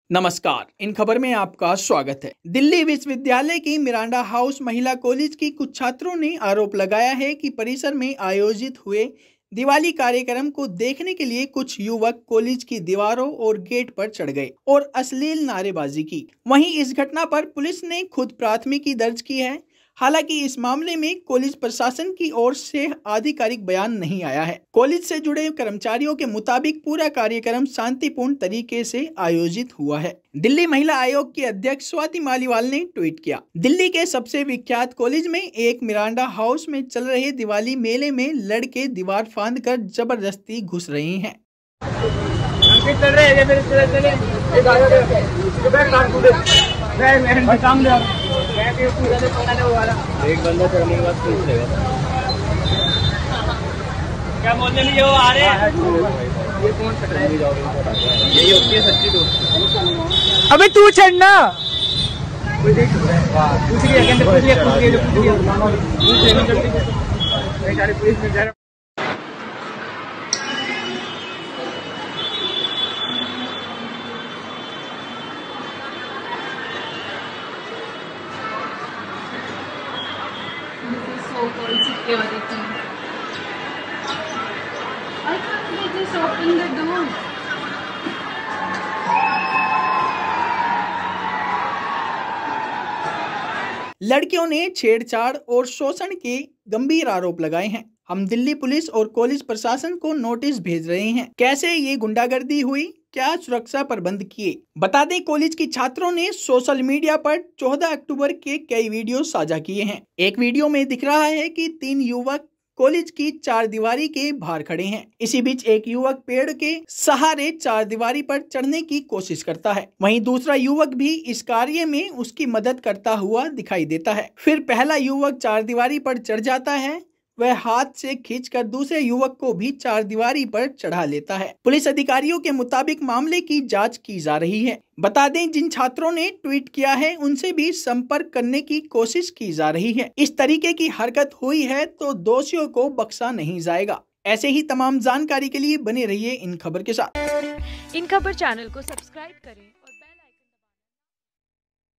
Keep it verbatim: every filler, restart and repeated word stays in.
नमस्कार, इन खबर में आपका स्वागत है। दिल्ली विश्वविद्यालय की मिरांडा हाउस महिला कॉलेज की कुछ छात्रों ने आरोप लगाया है कि परिसर में आयोजित हुए दिवाली कार्यक्रम को देखने के लिए कुछ युवक कॉलेज की दीवारों और गेट पर चढ़ गए और अश्लील नारेबाजी की। वहीं इस घटना पर पुलिस ने खुद प्राथमिकी दर्ज की है। हालांकि इस मामले में कॉलेज प्रशासन की ओर से आधिकारिक बयान नहीं आया है। कॉलेज से जुड़े कर्मचारियों के मुताबिक पूरा कार्यक्रम शांतिपूर्ण तरीके से आयोजित हुआ है। दिल्ली महिला आयोग की अध्यक्ष स्वाति मालीवाल ने ट्वीट किया, दिल्ली के सबसे विख्यात कॉलेज में एक मिरांडा हाउस में चल रहे दिवाली मेले में लड़के दीवार फांद कर जबरदस्ती घुस रहे हैं। एक बंदा चढ़ने के बाद पूछ लेगा क्या बोलने में, ये वो आ रहे हैं। ये कौन चढ़ रहा है? यही होती है सच्ची दोस्ती। अबे तू चढ़ना। पूछ लिया पूछ लिया पूछ लिया पूछ लिया। So-called security. I can't they just open the door? लड़कियों ने छेड़छाड़ और शोषण के गंभीर आरोप लगाए हैं। हम दिल्ली पुलिस और कॉलेज प्रशासन को नोटिस भेज रहे हैं। कैसे ये गुंडागर्दी हुई, क्या सुरक्षा प्रबंध किए? बता दें, कॉलेज की छात्रों ने सोशल मीडिया पर चौदह अक्टूबर के कई वीडियो साझा किए हैं। एक वीडियो में दिख रहा है कि तीन युवक कॉलेज की चार दीवारी के बाहर खड़े हैं। इसी बीच एक युवक पेड़ के सहारे चार दीवारी पर चढ़ने की कोशिश करता है। वहीं दूसरा युवक भी इस कार्य में उसकी मदद करता हुआ दिखाई देता है। फिर पहला युवक चार दीवारी पर चढ़ जाता है। वह हाथ से खींचकर दूसरे युवक को भी चार दीवारी पर चढ़ा लेता है। पुलिस अधिकारियों के मुताबिक मामले की जांच की जा रही है। बता दें, जिन छात्रों ने ट्वीट किया है उनसे भी संपर्क करने की कोशिश की जा रही है। इस तरीके की हरकत हुई है तो दोषियों को बख्शा नहीं जाएगा। ऐसे ही तमाम जानकारी के लिए बने रहिए इन खबर के साथ। इन खबर चैनल को सब्सक्राइब करें।